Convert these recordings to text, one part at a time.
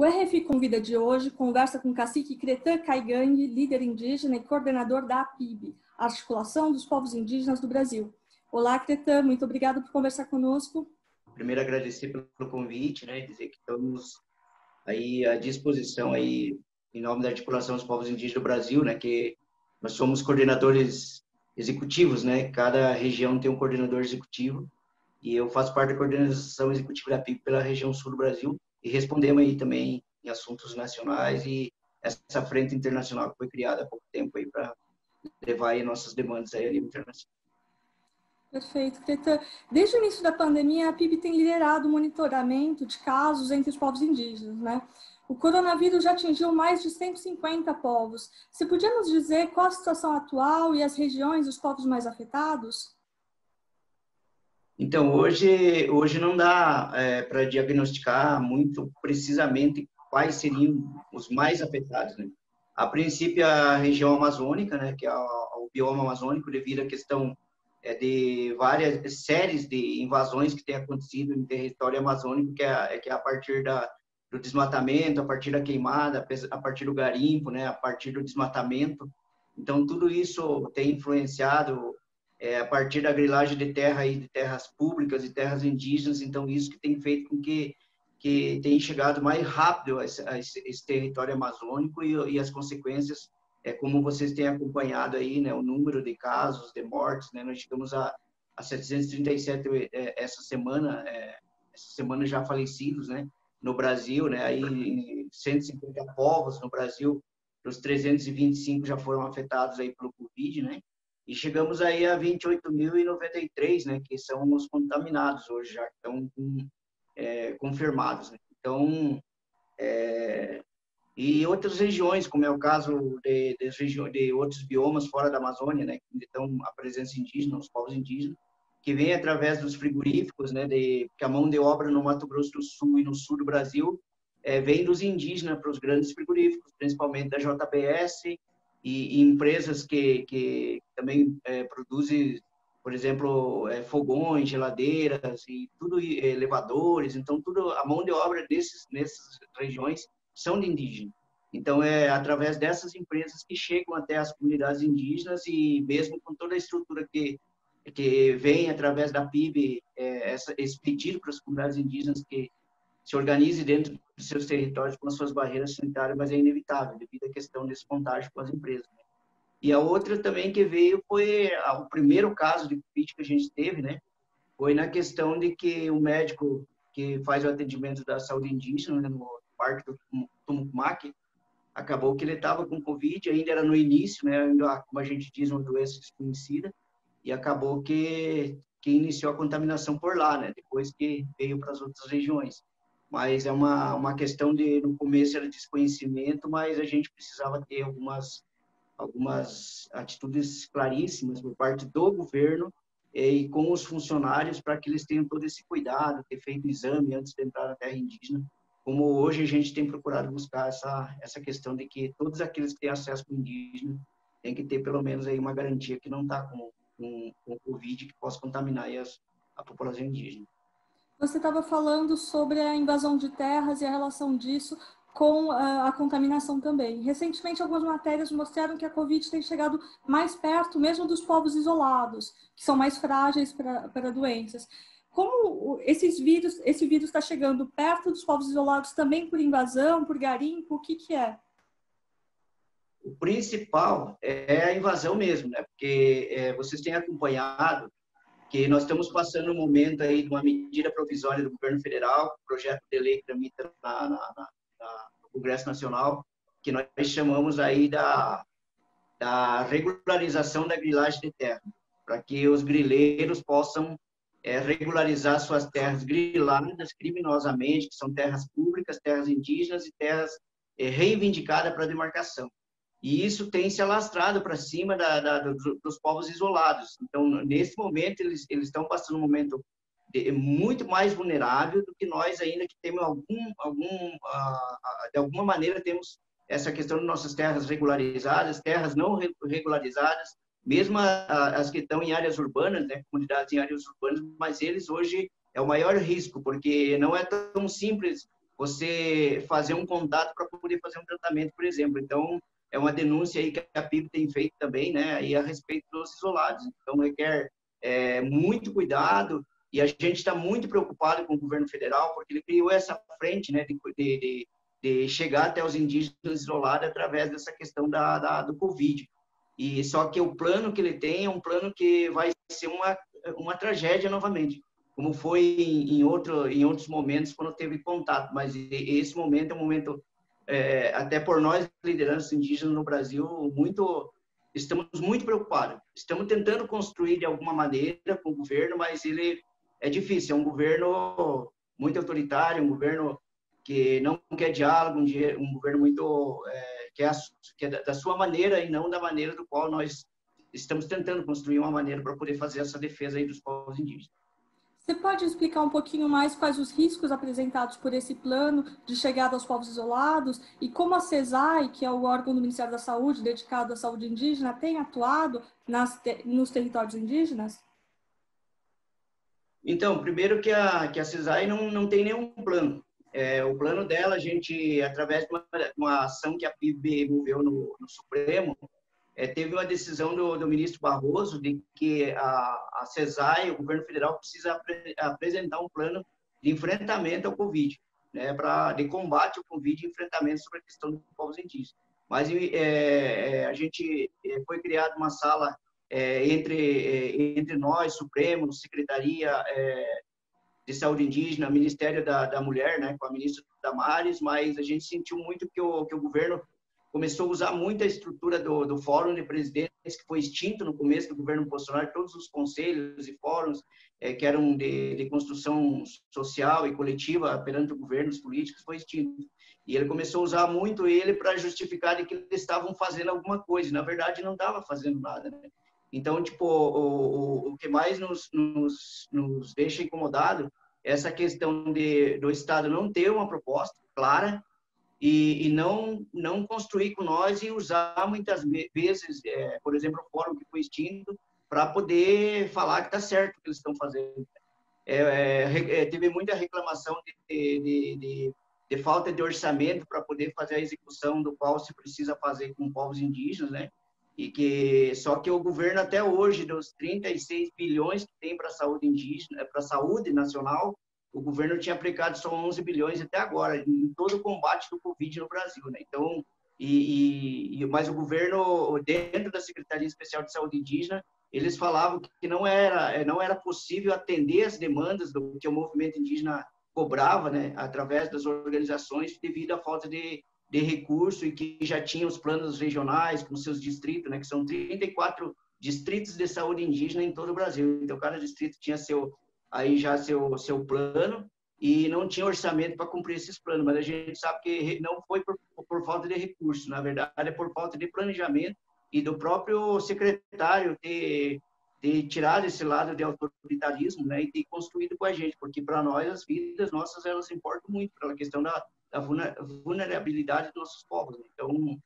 O RFI Convida de hoje conversa com o cacique Cretã Caigangue, líder indígena e coordenador da APIB, a Articulação dos Povos Indígenas do Brasil. Olá, Cretã, muito obrigado por conversar conosco. Primeiro, agradecer pelo convite, né, dizer que estamos aí à disposição aí em nome da Articulação dos Povos Indígenas do Brasil, né, que nós somos coordenadores executivos, né, cada região tem um coordenador executivo e eu faço parte da coordenação executiva da APIB pela região sul do Brasil e respondemos aí também em assuntos nacionais e essa frente internacional que foi criada há pouco tempo aí para levar aí nossas demandas aí a nível internacional. Perfeito, Cretã. Desde o início da pandemia, a APIB tem liderado o monitoramento de casos entre os povos indígenas, né? O coronavírus já atingiu mais de 150 povos. Você podia nos dizer qual a situação atual e as regiões dos povos mais afetados? Então, hoje não dá para diagnosticar muito precisamente quais seriam os mais afetados, né? A princípio, a região amazônica, né, que é o bioma amazônico, devido à questão de várias séries de invasões que têm acontecido em território amazônico, que é a partir do desmatamento, a partir da queimada, a partir do garimpo, né, a partir do desmatamento. Então, tudo isso tem influenciado a partir da grilagem de terra e de terras públicas e terras indígenas. Então, isso que tem feito com que tenha chegado mais rápido a esse território amazônico e as consequências, como vocês têm acompanhado aí, né, o número de casos, de mortes, né, nós chegamos a 737 essa semana já falecidos, né, no Brasil, né, aí 150 povos no Brasil, os 325 já foram afetados aí pelo Covid, né, e chegamos aí a 28.093, né, que são os contaminados hoje, já estão confirmados, né. Então, e outras regiões, como é o caso de outros biomas fora da Amazônia, né, que estão a presença indígena, os povos indígenas, que vem através dos frigoríficos, né, que a mão de obra no Mato Grosso do Sul e no sul do Brasil vem dos indígenas para os grandes frigoríficos, principalmente da JBS e empresas que também produzem, por exemplo, fogões, geladeiras e tudo, elevadores. Então, tudo a mão de obra nessas regiões são de indígenas. Então, é através dessas empresas que chegam até as comunidades indígenas e mesmo com toda a estrutura que vem através da PIB, esse pedido para as comunidades indígenas que se organize dentro dos seus territórios com as suas barreiras sanitárias, mas é inevitável devido à questão desse contágio com as empresas, né? E a outra também que veio foi o primeiro caso de Covid que a gente teve, né? Foi na questão de que o médico que faz o atendimento da saúde indígena, né, no Parque do Tumucumaque, acabou que ele estava com Covid, ainda era no início, né, ainda, como a gente diz, uma doença desconhecida, e acabou que iniciou a contaminação por lá, né, depois que veio para as outras regiões. Mas é uma questão de, no começo era desconhecimento, mas a gente precisava ter algumas atitudes claríssimas por parte do governo e com os funcionários para que eles tenham todo esse cuidado, ter feito exame antes de entrar na terra indígena, como hoje a gente tem procurado buscar essa questão de que todos aqueles que têm acesso ao indígena têm que ter pelo menos aí uma garantia que não está com Covid que possa contaminar aí a população indígena. Você estava falando sobre a invasão de terras e a relação disso com a contaminação também. Recentemente, algumas matérias mostraram que a Covid tem chegado mais perto mesmo dos povos isolados, que são mais frágeis para doenças. Como esse vírus está chegando perto dos povos isolados também por invasão, por garimpo, o que é? O principal é a invasão mesmo, né? Porque vocês têm acompanhado que nós estamos passando um momento aí de uma medida provisória do governo federal, projeto de lei que tramita no Congresso Nacional, que nós chamamos aí da regularização da grilagem de terra, para que os grileiros possam regularizar suas terras griladas criminosamente, que são terras públicas, terras indígenas e terras reivindicadas para demarcação. E isso tem se alastrado para cima dos povos isolados. Então, nesse momento, eles estão passando um momento muito mais vulnerável do que nós ainda que temos de alguma maneira, temos essa questão de nossas terras regularizadas, terras não regularizadas, mesmo as que estão em áreas urbanas, né, comunidades em áreas urbanas, mas eles hoje é o maior risco, porque não é tão simples você fazer um contato para poder fazer um tratamento, por exemplo. Então, é uma denúncia aí que a PIB tem feito também, né, aí a respeito dos isolados. Então, requer muito cuidado, e a gente está muito preocupado com o governo federal, porque ele criou essa frente, né, de chegar até os indígenas isolados através dessa questão do Covid. E só que o plano que ele tem é um plano que vai ser uma tragédia novamente, como foi em outros momentos quando teve contato. Mas esse momento é um momento, até por nós, lideranças indígenas no Brasil, estamos muito preocupados. Estamos tentando construir de alguma maneira com o governo, mas ele é difícil. É um governo muito autoritário, um governo que não quer diálogo, um governo muito que é da sua maneira e não da maneira do qual nós estamos tentando construir uma maneira para poder fazer essa defesa aí dos povos indígenas. Você pode explicar um pouquinho mais quais os riscos apresentados por esse plano de chegada aos povos isolados e como a CESAI, que é o órgão do Ministério da Saúde dedicado à saúde indígena, tem atuado nos territórios indígenas? Então, primeiro que a CESAI não tem nenhum plano. O plano dela, a gente, através de uma ação que a PIB moveu no Supremo, teve uma decisão do ministro Barroso de que a CESAI, o governo federal, precisa apresentar um plano de enfrentamento ao Covid, né, de combate ao Covid e enfrentamento sobre a questão dos povos indígenas. Mas a gente foi criada uma sala entre nós, Supremo, Secretaria de Saúde Indígena, Ministério da Mulher, né, com a ministra Damares, mas a gente sentiu muito que o governo começou a usar muito a estrutura do Fórum de Presidentes, que foi extinto no começo do governo Bolsonaro, todos os conselhos e fóruns que eram de construção social e coletiva perante o governo, os políticos, foi extinto. E ele começou a usar muito ele para justificar de que eles estavam fazendo alguma coisa, e, na verdade não estava fazendo nada, né? Então, tipo, o que mais nos deixa incomodado é essa questão do Estado não ter uma proposta clara e não construir com nós e usar muitas vezes, por exemplo, o fórum que foi extinto para poder falar que está certo o que eles estão fazendo. Teve muita reclamação de falta de orçamento para poder fazer a execução do qual se precisa fazer com povos indígenas, né? Só que o governo até hoje, dos 36 bilhões que tem para a saúde indígena, para a saúde nacional, o governo tinha aplicado só 11 bilhões até agora, em todo o combate do Covid no Brasil, né? Então, mas o governo, dentro da Secretaria Especial de Saúde Indígena, eles falavam que não era possível atender as demandas do que o movimento indígena cobrava, né, através das organizações, devido à falta de recurso e que já tinha os planos regionais com seus distritos, né, que são 34 distritos de saúde indígena em todo o Brasil. Então, cada distrito tinha seu plano e não tinha orçamento para cumprir esses planos, mas a gente sabe que não foi por falta de recurso, na verdade é por falta de planejamento e do próprio secretário ter tirado esse lado de autoritarismo, né, e ter construído com a gente, porque para nós as vidas nossas elas importam muito pela questão da vulnerabilidade dos nossos povos. Então,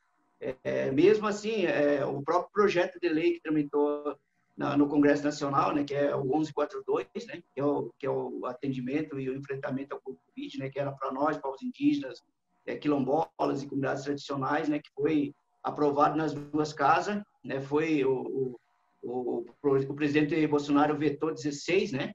mesmo assim, o próprio projeto de lei que tramitou no Congresso Nacional, né, que é o 1142, né, que é o atendimento e o enfrentamento ao Covid, né, que era para nós, povos indígenas, quilombolas e comunidades tradicionais, né, que foi aprovado nas duas casas, né, foi o presidente Bolsonaro vetou 16, né,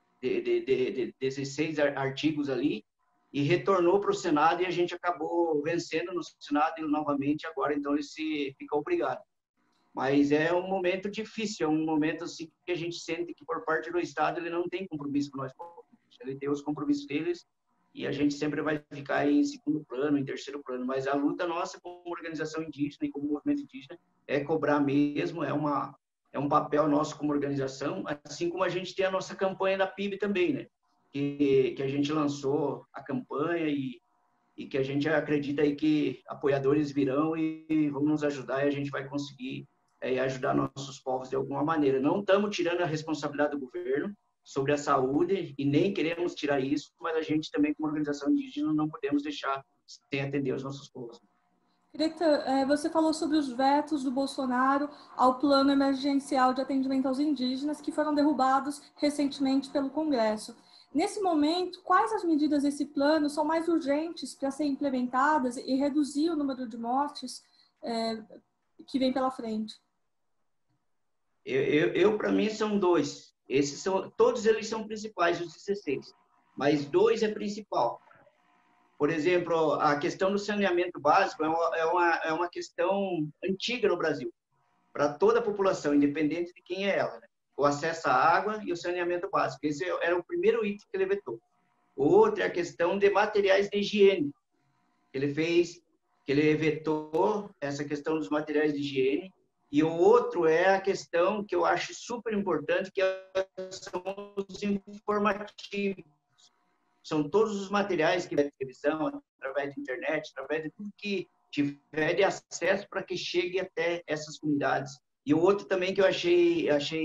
16 artigos ali, e retornou para o Senado, e a gente acabou vencendo no Senado e novamente agora, então ele fica obrigado. Mas é um momento difícil, é um momento assim que a gente sente que por parte do Estado ele não tem compromisso com nós, ele tem os compromissos deles e a gente sempre vai ficar em segundo plano, em terceiro plano, mas a luta nossa como organização indígena e como movimento indígena é cobrar mesmo, é um papel nosso como organização, assim como a gente tem a nossa campanha da PIB também, né? Que a gente lançou a campanha e que a gente acredita aí que apoiadores virão e vão nos ajudar e a gente vai conseguir ajudar nossos povos de alguma maneira. Não estamos tirando a responsabilidade do governo sobre a saúde e nem queremos tirar isso, mas a gente também, como organização indígena, não podemos deixar sem atender os nossos povos. Greta, você falou sobre os vetos do Bolsonaro ao plano emergencial de atendimento aos indígenas que foram derrubados recentemente pelo Congresso. Nesse momento, quais as medidas desse plano são mais urgentes para serem implementadas e reduzir o número de mortes que vem pela frente? Para mim, são dois. Todos eles são principais, os 16. Mas dois é principal. Por exemplo, a questão do saneamento básico é uma questão antiga no Brasil, para toda a população, independente de quem é ela, né? O acesso à água e o saneamento básico. Esse era o primeiro item que ele vetou. O outro é a questão de materiais de higiene. Ele vetou essa questão dos materiais de higiene. E o outro é a questão que eu acho super importante, que são os informativos. São todos os materiais que vai televisão, através da internet, através de tudo que tiver de acesso para que chegue até essas comunidades. E o outro também que eu achei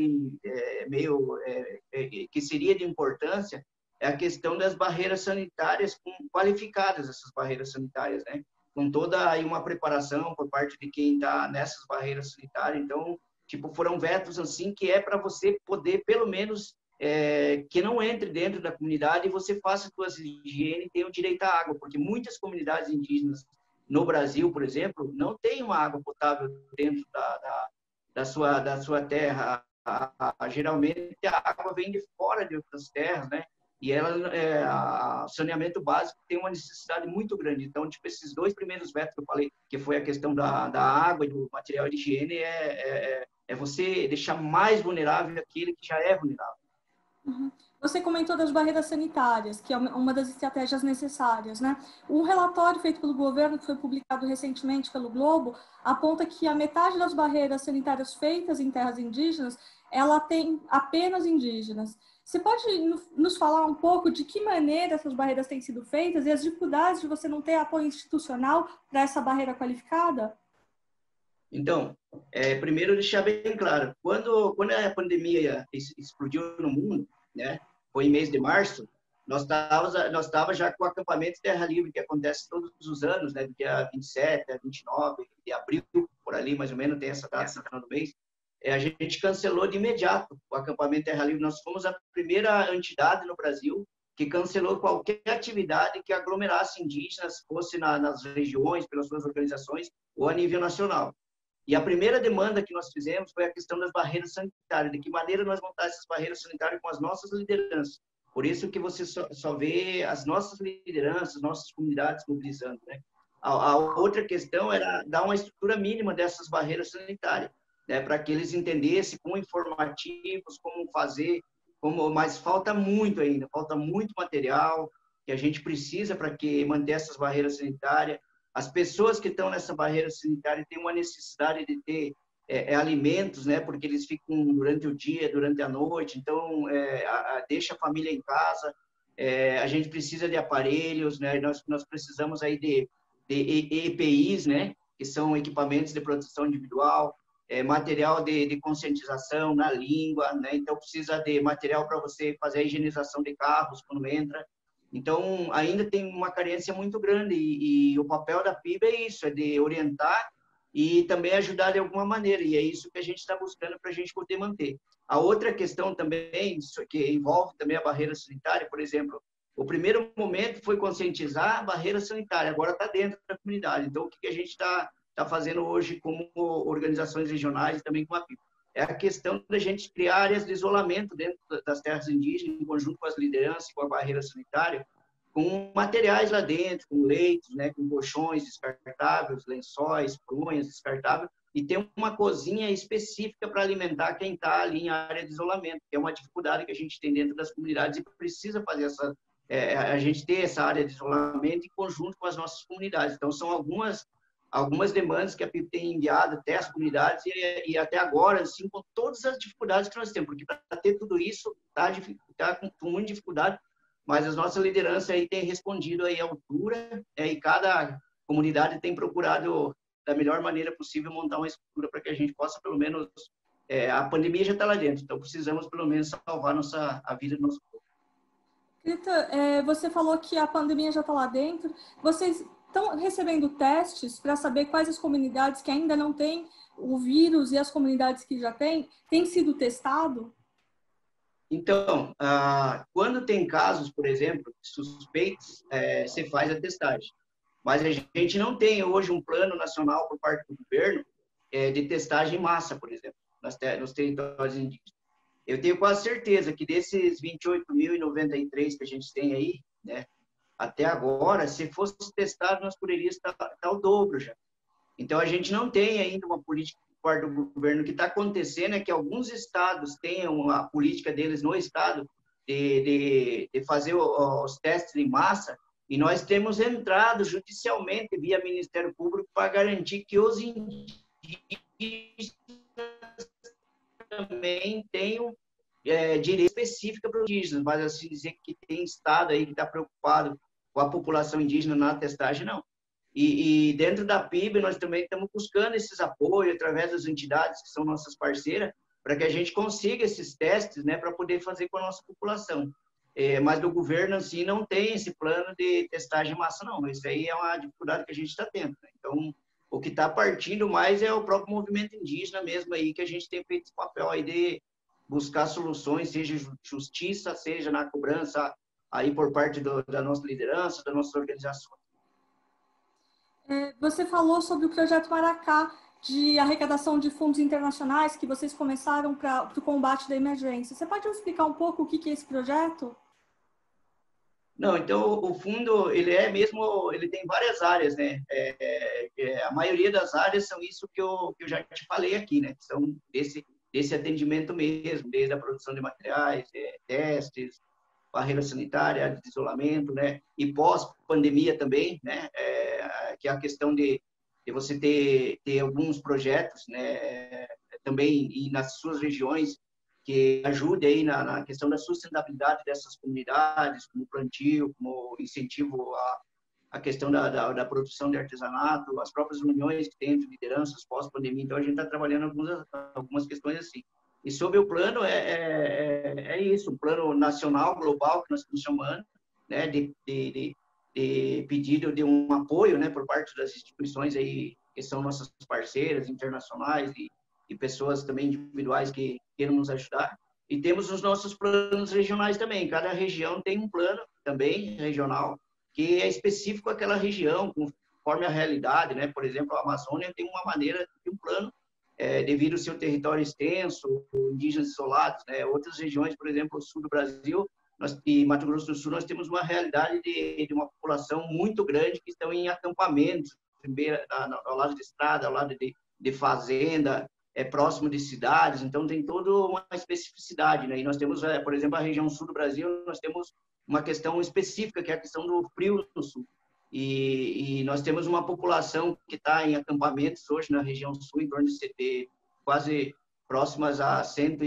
que seria de importância é a questão das barreiras sanitárias qualificadas, essas barreiras sanitárias, né? Com toda aí uma preparação por parte de quem está nessas barreiras sanitárias. Então, tipo, foram vetos assim que é para você poder, pelo menos, que não entre dentro da comunidade e você faça suas higiene e tenha o direito à água, porque muitas comunidades indígenas no Brasil, por exemplo, não têm uma água potável dentro da sua terra. Geralmente a água vem de fora de outras terras, né? E o saneamento básico tem uma necessidade muito grande. Então, tipo, esses dois primeiros vetos que eu falei, que foi a questão da água e do material de higiene, é você deixar mais vulnerável aquele que já é vulnerável. Uhum. Você comentou das barreiras sanitárias, que é uma das estratégias necessárias, né? Um relatório feito pelo governo, que foi publicado recentemente pelo Globo, aponta que a metade das barreiras sanitárias feitas em terras indígenas, ela tem apenas indígenas. Você pode nos falar um pouco de que maneira essas barreiras têm sido feitas e as dificuldades de você não ter apoio institucional para essa barreira qualificada? Então, primeiro deixar bem claro, quando a pandemia explodiu no mundo, né, foi em mês de março, nós estávamos já com o acampamento Terra Livre, que acontece todos os anos, né, do dia 27 a 29 de abril, por ali mais ou menos, tem essa data no final do mês. A gente cancelou de imediato o acampamento Terra Livre. Nós fomos a primeira entidade no Brasil que cancelou qualquer atividade que aglomerasse indígenas, fosse nas regiões, pelas suas organizações, ou a nível nacional. E a primeira demanda que nós fizemos foi a questão das barreiras sanitárias, de que maneira nós montar essas barreiras sanitárias com as nossas lideranças. Por isso que você só vê as nossas lideranças, nossas comunidades mobilizando, né? A outra questão era dar uma estrutura mínima dessas barreiras sanitárias, né, para que eles entendessem com informativos como fazer, mas falta muito ainda, falta muito material que a gente precisa para que manter essas barreiras sanitárias. As pessoas que estão nessa barreira sanitária têm uma necessidade de ter alimentos, né? Porque eles ficam durante o dia, durante a noite, então deixa a família em casa. A gente precisa de aparelhos, né? Nós precisamos aí de EPIs, né? Que são equipamentos de proteção individual, material de conscientização na língua, né? Então precisa de material para você fazer a higienização de carros quando entra. Então, ainda tem uma carência muito grande e o papel da PIB é isso, é de orientar e também ajudar de alguma maneira, e é isso que a gente está buscando para a gente poder manter. A outra questão também, que envolve também a barreira sanitária, por exemplo, o primeiro momento foi conscientizar a barreira sanitária, agora está dentro da comunidade. Então, o que a gente está fazendo hoje como organizações regionais e também com a PIB? É a questão da gente criar áreas de isolamento dentro das terras indígenas, em conjunto com as lideranças, com a barreira sanitária, com materiais lá dentro, com leitos, né, com colchões descartáveis, lençóis, fronhas descartáveis, e tem uma cozinha específica para alimentar quem está ali em área de isolamento, que é uma dificuldade que a gente tem dentro das comunidades e precisa fazer a gente ter essa área de isolamento em conjunto com as nossas comunidades. Então, são algumas demandas que a PIB tem enviado até as comunidades e até agora, assim, com todas as dificuldades que nós temos, porque para ter tudo isso está com muita dificuldade, mas as nossas lideranças aí têm respondido aí à altura, e cada comunidade tem procurado da melhor maneira possível montar uma estrutura para que a gente possa, pelo menos, a pandemia já está lá dentro, então precisamos, pelo menos, salvar a vida do nosso povo. Rita, você falou que a pandemia já está lá dentro. Vocês estão recebendo testes para saber quais as comunidades que ainda não têm o vírus e as comunidades que já têm sido testado? Então, quando tem casos, por exemplo, suspeitos, você faz a testagem. Mas a gente não tem hoje um plano nacional por parte do governo de testagem em massa, por exemplo, nos territórios indígenas. Eu tenho quase certeza que desses 28.093 que a gente tem aí, né, até agora, se fosse testado, nós poderíamos estar o dobro já. Então, a gente não tem ainda uma política por parte do governo. O que está acontecendo é que alguns estados tenham a política deles no estado de fazer os testes em massa, e nós temos entrado judicialmente via Ministério Público para garantir que os indígenas também tenham direito específico para os indígenas, mas assim dizer que tem estado aí que está preocupado com a população indígena na testagem, não. E dentro da PIB, nós também estamos buscando esses apoios através das entidades que são nossas parceiras, para que a gente consiga esses testes, né, para poder fazer com a nossa população. Mas do governo, assim, não tem esse plano de testagem em massa, não. Isso aí é uma dificuldade que a gente está tendo, né? Então, o que está partindo mais é o próprio movimento indígena mesmo aí, que a gente tem feito esse papel aí de buscar soluções, seja justiça, seja na cobrança aí por parte da nossa liderança, das nossas organizações. Você falou sobre o projeto Maracá, de arrecadação de fundos internacionais que vocês começaram para o combate da emergência. Você pode me explicar um pouco o que é esse projeto? Não, então o fundo ele tem várias áreas, né? A maioria das áreas são isso que eu já te falei aqui, né? São desse atendimento mesmo, desde a produção de materiais, testes, barreira sanitária, área de isolamento, né? E pós-pandemia também, né? Que é a questão de você ter alguns projetos, né? Também e nas suas regiões que ajude aí na questão da sustentabilidade dessas comunidades, como plantio, como incentivo à questão da produção de artesanato, as próprias uniões que tem entre lideranças pós-pandemia. Então, a gente está trabalhando algumas questões assim. E sobre o plano, é isso, o plano nacional, global, que nós estamos chamando, né, de pedido de um apoio, né, por parte das instituições aí, que são nossas parceiras internacionais e pessoas também individuais que queiram nos ajudar. E temos os nossos planos regionais também. Cada região tem um plano também regional que é específico àquela região, conforme a realidade, né? Por exemplo, a Amazônia tem uma maneira de um plano devido ao seu território extenso, indígenas isolados, né? Outras regiões, por exemplo, o sul do Brasil e Mato Grosso do Sul, nós temos uma realidade de uma população muito grande que estão em acampamentos, ao lado de estrada, ao lado de fazenda, próximo de cidades, então tem toda uma especificidade, né? E nós temos, por exemplo, a região sul do Brasil, nós temos uma questão específica, que é a questão do frio no sul. E nós temos uma população que está em acampamentos hoje na região sul, em torno de quase próximas a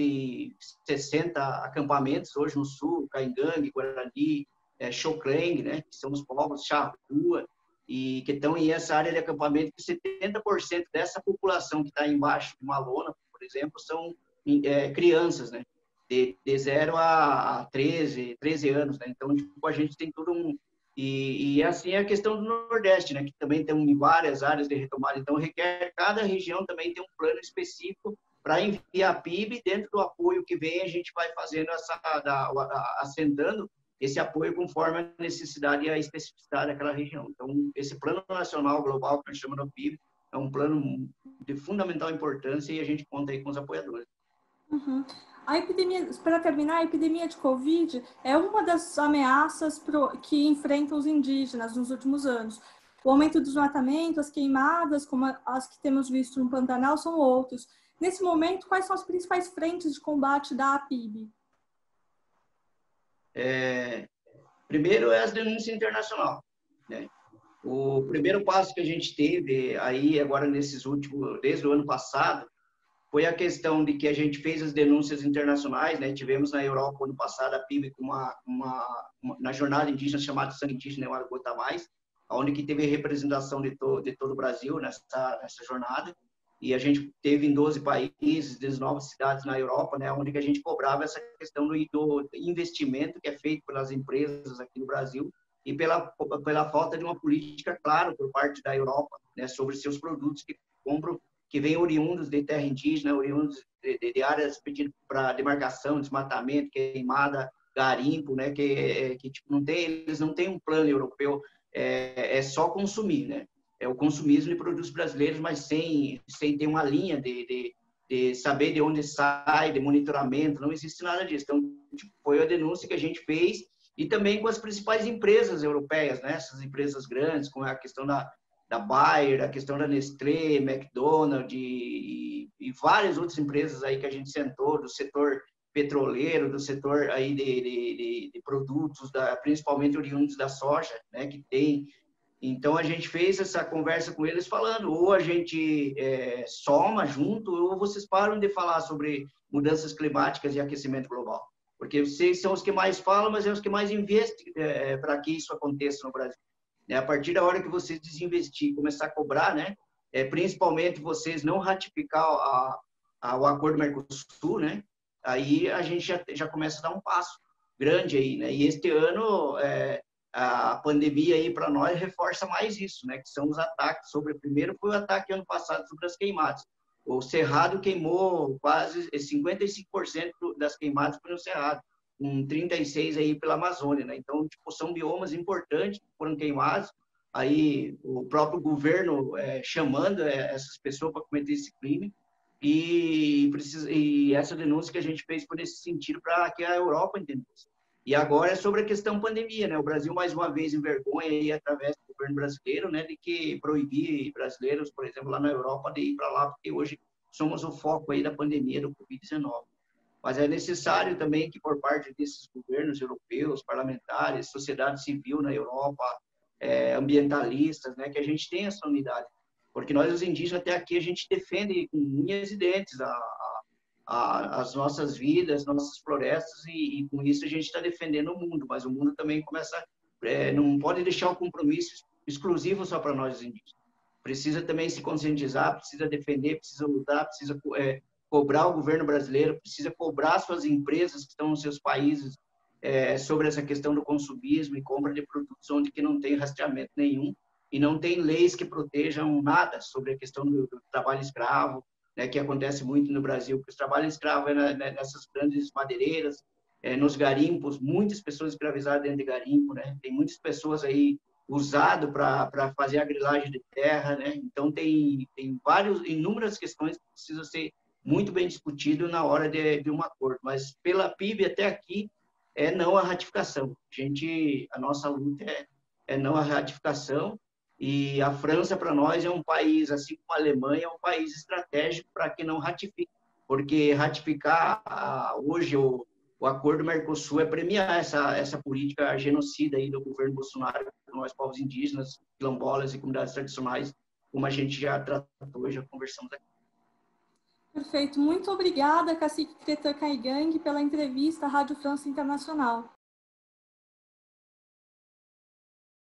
160 acampamentos hoje no sul, Caingangue, Guarani, Xocleng, né? Que são os povos Charrua, e que estão em essa área de acampamento, que 70% dessa população que está embaixo de uma lona, por exemplo, são crianças, né? De 0 a 13 anos, né? Então, tipo, a gente tem todo um... E assim é a questão do Nordeste, né? Que também tem várias áreas de retomada. Então, requer cada região também tem um plano específico para enviar a PIB. Dentro do apoio que vem, a gente vai fazendo assentando esse apoio conforme a necessidade e a especificidade daquela região. Então, esse plano nacional global, que a gente chama do PIB, é um plano de fundamental importância e a gente conta aí com os apoiadores. Uhum. A epidemia, para terminar, a epidemia de Covid é uma das ameaças que enfrentam os indígenas nos últimos anos. O aumento do desmatamento, as queimadas, como as que temos visto no Pantanal, são outros. Nesse momento, quais são as principais frentes de combate da APIB? Primeiro é as denúncias internacionais, né? O primeiro passo que a gente teve aí agora desde o ano passado, foi a questão de que a gente fez as denúncias internacionais, né? Tivemos na Europa ano passado a PIB com na jornada indígena chamada Sangue Indígena, o Gota Mais, onde que teve representação de todo o Brasil nessa jornada. E a gente teve em 12 países, 19 cidades na Europa, né, onde que a gente cobrava essa questão do investimento que é feito pelas empresas aqui no Brasil e pela falta de uma política clara por parte da Europa, né, sobre seus produtos que que vêm oriundos de terra indígena, oriundos de áreas pedidas para demarcação, desmatamento, queimada, garimpo, né? Que tipo, eles não têm um plano europeu, é só consumir, né? É o consumismo de produtos brasileiros, mas sem ter uma linha de saber de onde sai, de monitoramento, não existe nada disso. Então, tipo, foi a denúncia que a gente fez, e também com as principais empresas europeias, né? Essas empresas grandes, com a questão da Bayer, a questão da Nestlé, McDonald's e várias outras empresas aí que a gente sentou, do setor petroleiro, do setor aí de produtos, principalmente oriundos da soja, né? Que tem. Então, a gente fez essa conversa com eles falando, ou a gente soma junto, ou vocês param de falar sobre mudanças climáticas e aquecimento global. Porque vocês são os que mais falam, mas são os que mais investem para que isso aconteça no Brasil. A partir da hora que vocês desinvestir, começar a cobrar, né? Principalmente vocês não ratificar o Acordo Mercosul, né? Aí a gente já começa a dar um passo grande aí, né? E este ano a pandemia aí para nós reforça mais isso, né? Que são os ataques primeiro foi o ataque ano passado sobre as queimadas. O Cerrado queimou quase 55% das queimadas foi no Cerrado, com 36 aí pela Amazônia, né? Então, tipo, são biomas importantes que foram queimados. Aí o próprio governo chamando essas pessoas para cometer esse crime, e essa denúncia que a gente fez foi nesse sentido para que a Europa entendesse. E agora é sobre a questão pandemia, né? O Brasil, mais uma vez, envergonha aí, através do governo brasileiro, né? De que proibir brasileiros, por exemplo, lá na Europa, de ir para lá, porque hoje somos o foco aí da pandemia do Covid-19. Mas é necessário também que, por parte desses governos europeus, parlamentares, sociedade civil na Europa, ambientalistas, né? Que a gente tenha essa unidade. Porque nós, os indígenas, até aqui, a gente defende com unhas e dentes as nossas vidas, nossas florestas, e com isso a gente está defendendo o mundo, mas o mundo também começa, não pode deixar o compromisso exclusivo só para nós, os indígenas. Precisa também se conscientizar, precisa defender, precisa lutar, precisa cobrar o governo brasileiro, precisa cobrar suas empresas que estão nos seus países sobre essa questão do consumismo e compra de produtos onde que não tem rastreamento nenhum e não tem leis que protejam nada sobre a questão do trabalho escravo, né, que acontece muito no Brasil, porque o trabalho escravo é nessas grandes madeireiras, nos garimpos, muitas pessoas escravizadas dentro de garimpo, né? Tem muitas pessoas aí usado para fazer a grilagem de terra, né? Então tem inúmeras questões que precisam ser muito bem discutidas na hora de um acordo, mas pela PIB até aqui é não a ratificação. A nossa luta é não a ratificação. E a França, para nós, é um país, assim como a Alemanha, é um país estratégico para que não ratifike. Porque ratificar hoje o Acordo Mercosul é premiar essa política genocida aí do governo Bolsonaro com nós, povos indígenas, quilombolas e comunidades tradicionais, como a gente já tratou, já conversamos aqui. Perfeito. Muito obrigada, Cacique Cretã Caigangue, pela entrevista à Rádio França Internacional.